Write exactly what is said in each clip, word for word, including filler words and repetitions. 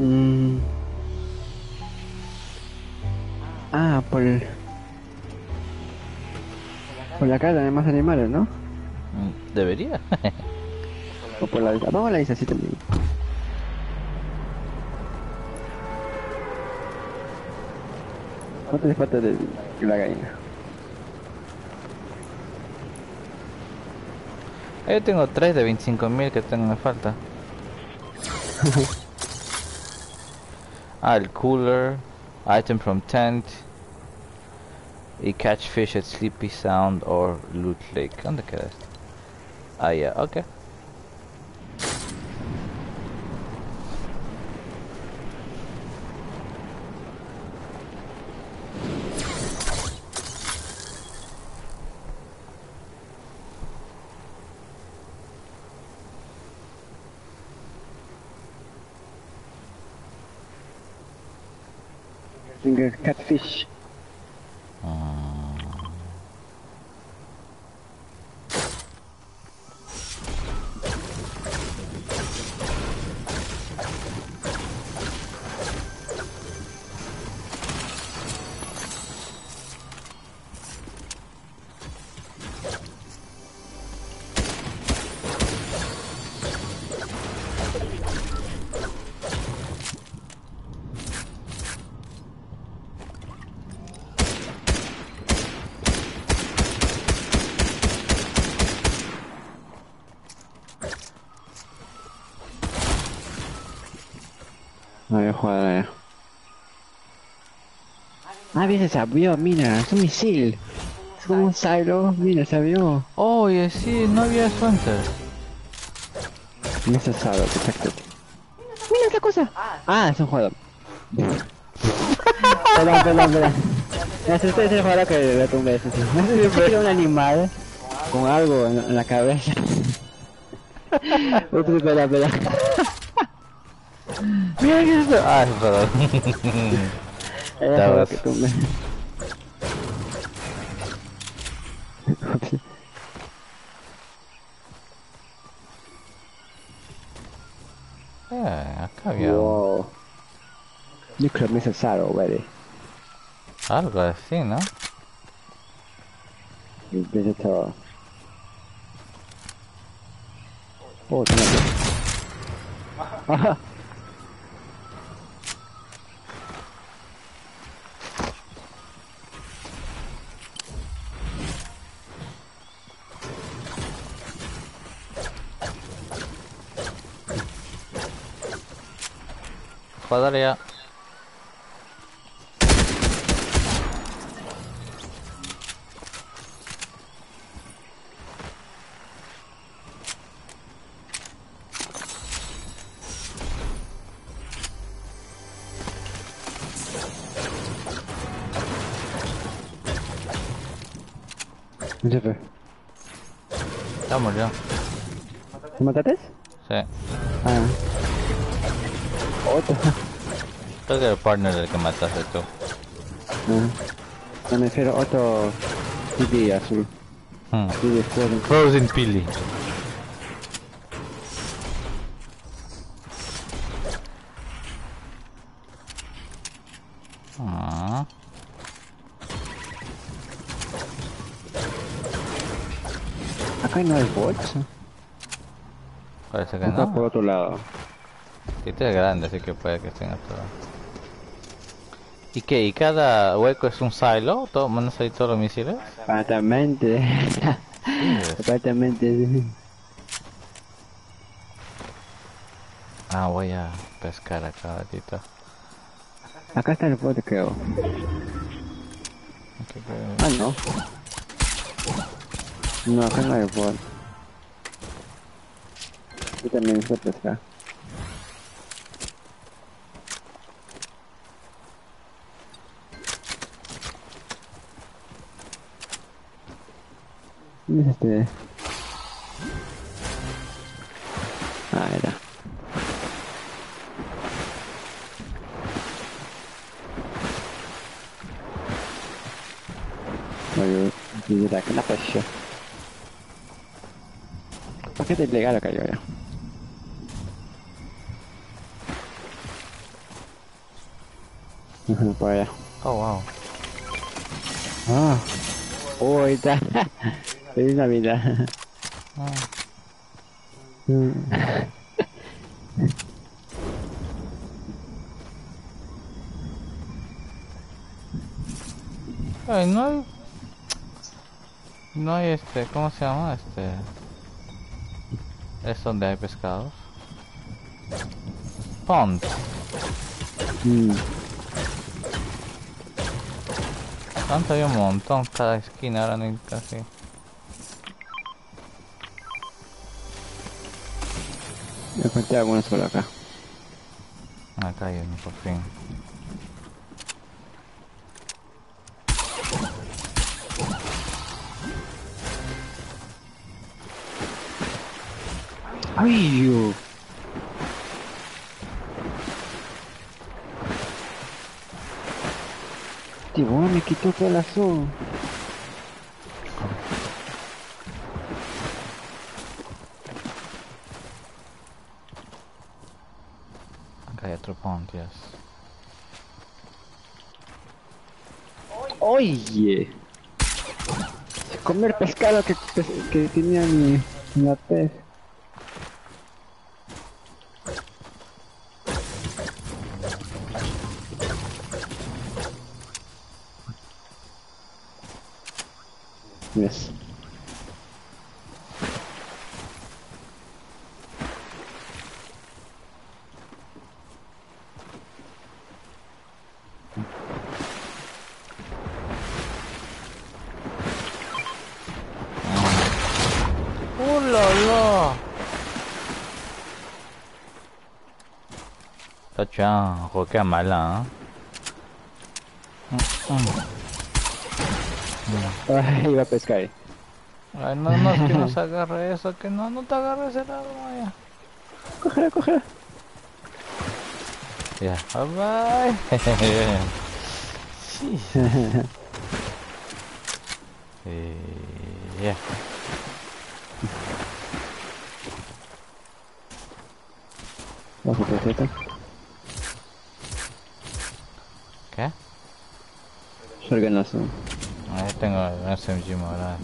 Mm, ah, por, el- por la cara de más animales, ¿no? Mm, Debería. O por la isla. Vamos a la isla, sí también. ¿Cuánto le falta de la gallina? Ah, yo tengo tres de veinticinco mil que tengo me falta. Ah, el cooler. Item from tent. Y catch fish at Sleepy Sound or Loot Lake. ¿Dónde queda esto? Ah, ya, ok. Finger catfish. No voy a jugar allá. Ah, bien, se abrió, mira, es un misil. Es como un silo, mira, se abrió. Oye, sí, no había eso antes. Mira ese silo, exacto. Mira esa cosa. Ah, es un jugador. Perdón, perdón, perdón. Este es el jugador que le tumbé, ese sí. Pensé que era un animal con algo en, en la cabeza. Ups, perdón, perdón. Mira que eso. Ah, perdón. Era el That jugador was. que tumbé. Ups. Eh, acá había un- Wow. Nuclear missile silo already. algo así, ¿no? Digital. Oh, tiene aquí. Ajá. Joder ya. ¿Dónde se fue? Ya murió. ¿Lo mataste? Sí. Ah. Otro. Creo que el partner del que mataste tú. Ah. No me refiero a otro T V azul. Hmm. T V fuego. Frozen Pili. Ah, Acá no hay bots. parece que Acá por no. otro lado. Este es grande, así que puede que estén a todo. ¿Y qué? ¿Y cada hueco es un silo? ¿Todo, ¿Mandas ahí todos los misiles? Aparentemente. Jesus. Aparentemente. Ah, voy a pescar acá, ratito. Acá está el bot, creo. Ok, Ah, que- no. No, acá no hay bot. Yo también sé pescar. ¿Dónde es este? Ah, era. Voglio dire che la pesce. Ma che è illegale che io. Ajá, por allá. Oh, wow. Ah. Oh, ahí está. Feliz Navidad. Ah. Mm. Ay, no hay... No hay este... ¿Cómo se llama? Este... Es donde hay pescados. Pond. Mm. Tanto hay un montón. Cada esquina ahora ni casi... Encontré algunos por acá. Acá hay uno por fin. ¡Ay, yo! Tiburón me quitó todo el azul. Acá hay otro pond, yes. Oye, comer pescado que, que, que tenía mi, la pez. Yes. ¡Uh, la, la! Está chao, juega mala, ¿eh? Mm, Ay, iba a pescar. mm. Ay, no, no, es que no se agarre eso, que no, no te agarres el arma ya. Cógela, cógela. Ya, bye bye. Sí. Eh, ya. Bajo receta. ¿Qué? Organazo. Ahí tengo el S M G morado.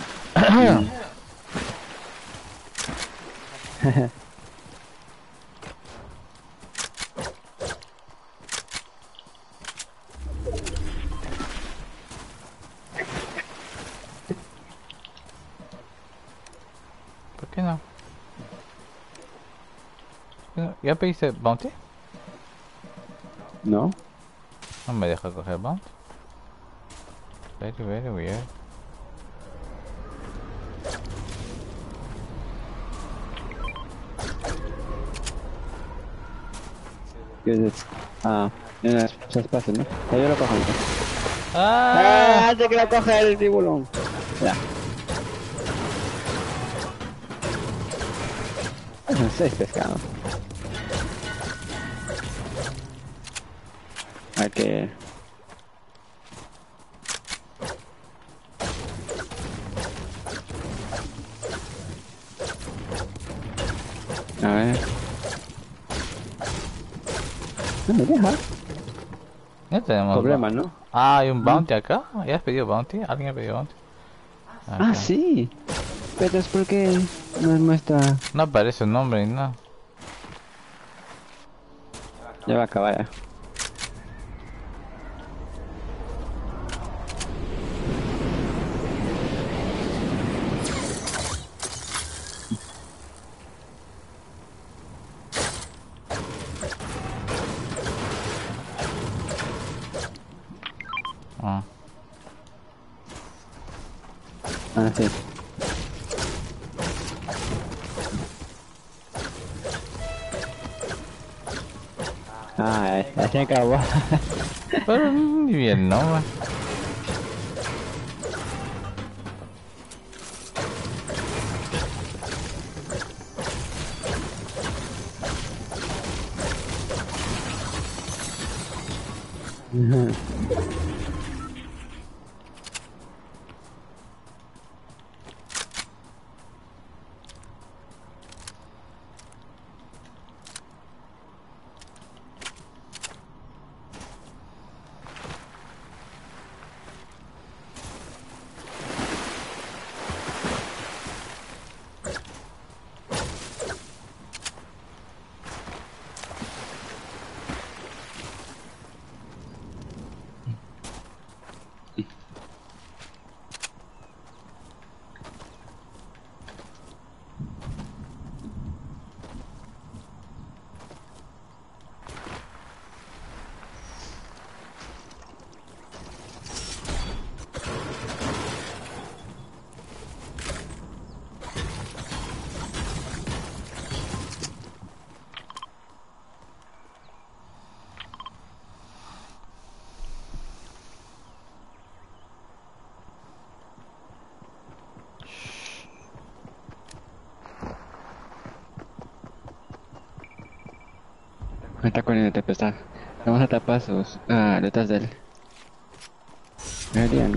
¿Por qué no? ¿Ya pediste bounty? ¿No? No me deja coger bounty. Very, very weird. ¿Qué es eso? Ah, en las espacios, ¿no? Ya yo lo cojo. ¡Ah! ¡Ah! ¡Antes que lo coja el tiburón! Ya. Son seis pescados. Hay que... A ver... No me deja. Ya tenemos Problema, bounty. ¿no? Ah, hay un bounty acá. ¿Ya has pedido bounty? ¿Alguien ha pedido bounty? Ah, Okay. sí. Pero es porque no muestra... No aparece el nombre ni nada. Ya va a acabar ya. Ah. Ah, sí. Ah, eh, ya se acabó. Pero ni bien, ¿no? Man? Me está corriendo de tempestad. Vamos a tapazos. Ah, detrás de él. Deberían.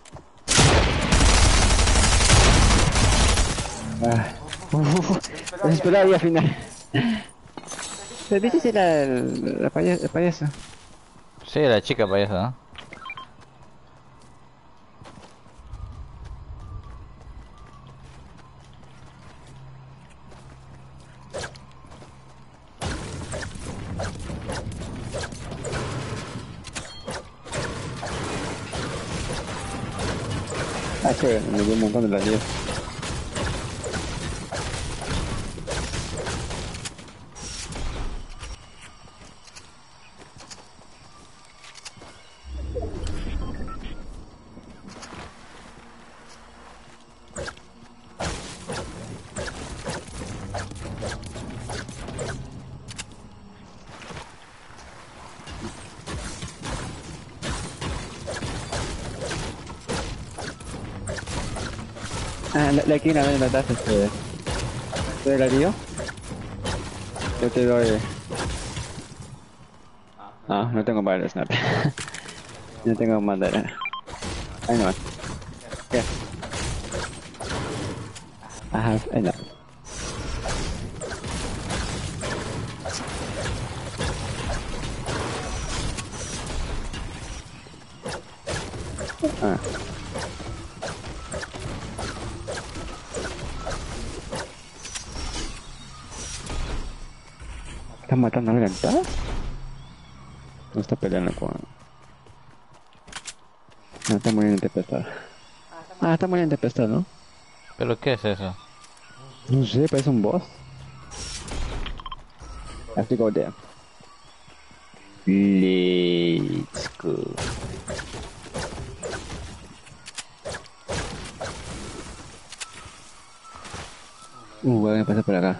Ah. Uf, desesperado y al final. ¿Te viste si era el, la paya- el payaso? Sí, la chica payasa, ¿no? Ah, chévere, me dio un montón de la diez. Ah, la, la esquina, ven, la taza, este. ¿Te doy la dio? Yo te doy. Ah, no tengo para el snap. No tengo madera. Ahí no. ¿Qué? Ajá, ahí no. Ah. ¿Están matando a alguien atrás? No está peleando con. No, está muriendo de tempestad. Ah, está muriendo de tempestad, ¿no? ¿Pero qué es eso? No sé, parece un boss. I have to go there. Let's go. Uh, voy a pasar por acá.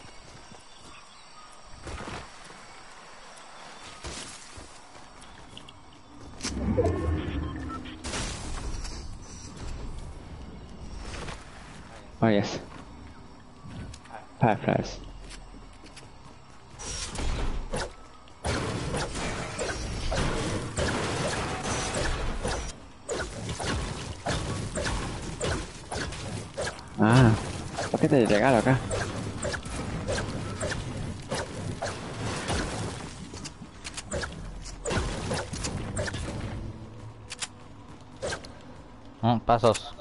Oh, yes. Fireflies. Ah, paquete de regalo acá. Mm, pasos.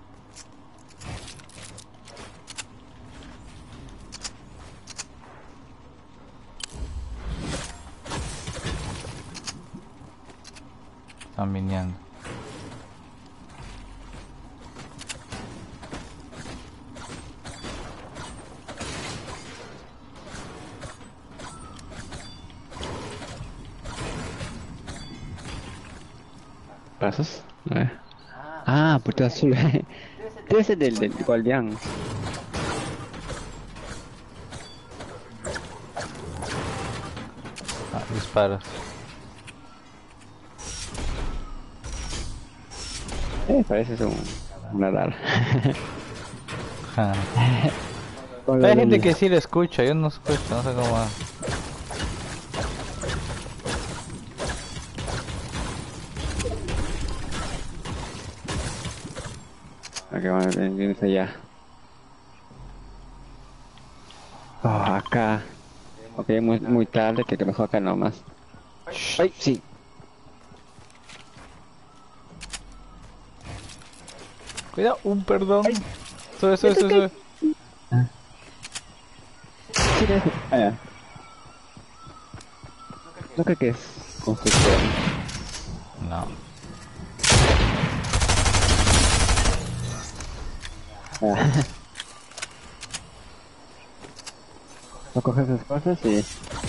Están viniendo. ¿Pasos? Eh. Ah, puto azul. Debe ser del, del guardián. Ah, disparos. Eh, parece un, un radar. Ja. Con Hay lo gente del- que sí lo escucha, yo no escucho, no sé cómo va. Acá van, vienes allá. Oh, acá. Ok, muy, muy tarde, que, que mejor acá nomás. Ay, sí. Cuidado, un perdón. Sube, sube, ¿Esto sube, qué? sube. Ah, sí, debe ser. Ah, ya. No creo que es construcción. No. Ah. Voy a coger esas cosas y...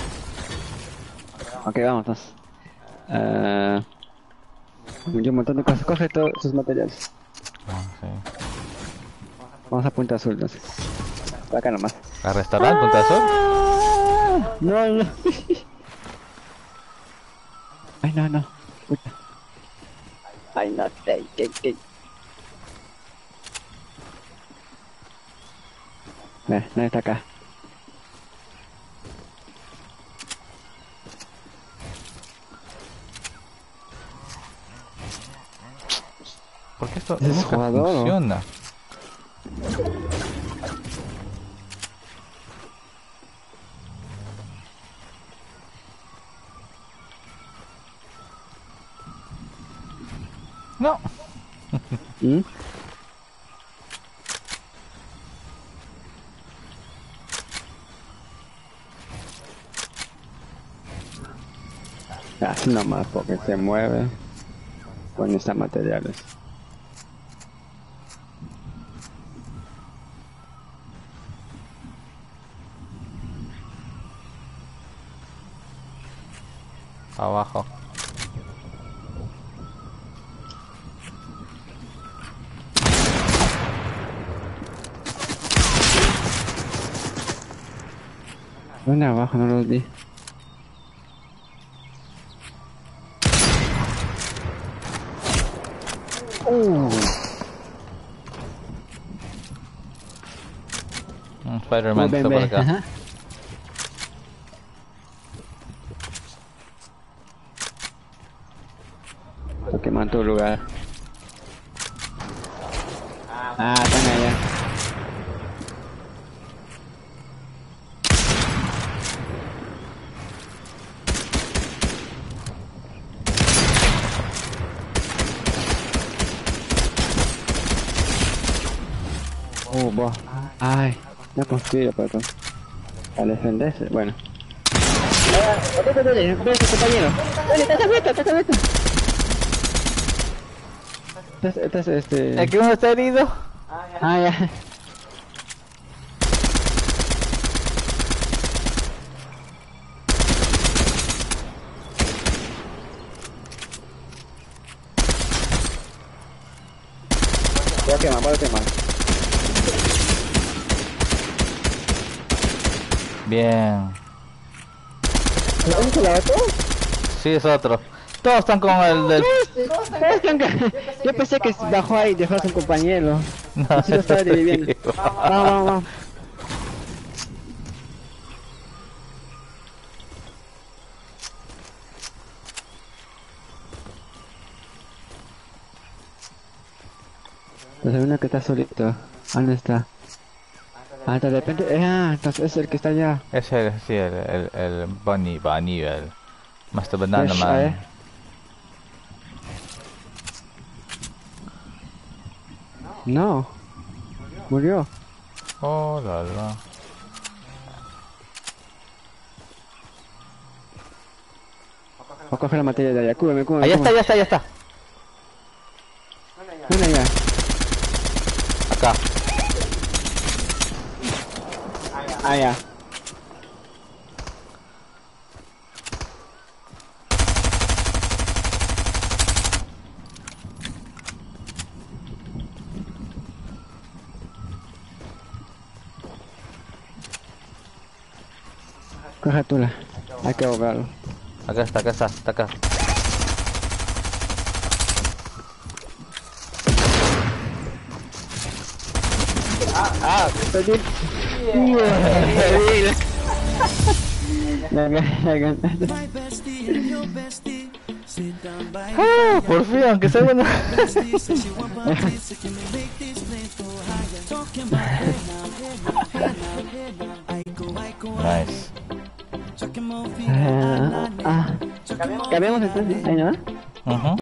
Ok, vámonos. Ah, yo un montón de cosas. Coge todos sus materiales. Ah, sí. Vamos a Punta Azul, no sé. Acá nomás. ¿Al restaurante Punta Azul? Ah, no, no. Ay, no, no. Puta. Ay, no, ey, ey, ey. Nah, nadie está acá. Esto ¿Es nunca jugador, o? funciona. No. ¿Mm? Así nomás porque se mueve con estos materiales. Abajo. ¿Dónde abajo? No los vi. Uh. Un Spider-Man Oh, ven, está por ven. acá. Ajá. Lo quemó en tu lugar. Ah, están allá. Oh, vos. Ay, no construye, perdón. Al defenderse, bueno. Dale, dale, dale, ve a tu compañero. Dale, estás abierto, estás abierto. Estás, estás, este... ¿Es que uno está herido? Ah, ya. Voy a quemar, voy a quemar. Bien. ¿Dónde se la botó? Sí, es otro. Todos están con el del... Yo pensé que bajó ahí y dejó a su compañero. No, Así lo estaba ese reviviendo. tío. Vamos, vamos, vamos. Pues hay uno que está solito. ¿Dónde está? Ah, de repente... Ah, entonces es el que está allá. Es el, sí, el, el, el Bunny, Bunny, el Master Banana Pues, a Man. ver. No. Murió. Oh, la la. Voy a coger la materia de allá. Cúbreme, cúbreme. Allá está, cúbreme. ya está, ya está. Ven allá. Acá. Ah, ya. Coge tula. Hay que ahogarlo. Acá está, acá está, está acá. Ah, perdí. La ganaste. Ah, por fin, aunque sea bueno. Nice. Ah, ah. Cambiamos entonces. Ahí no. Uh-huh.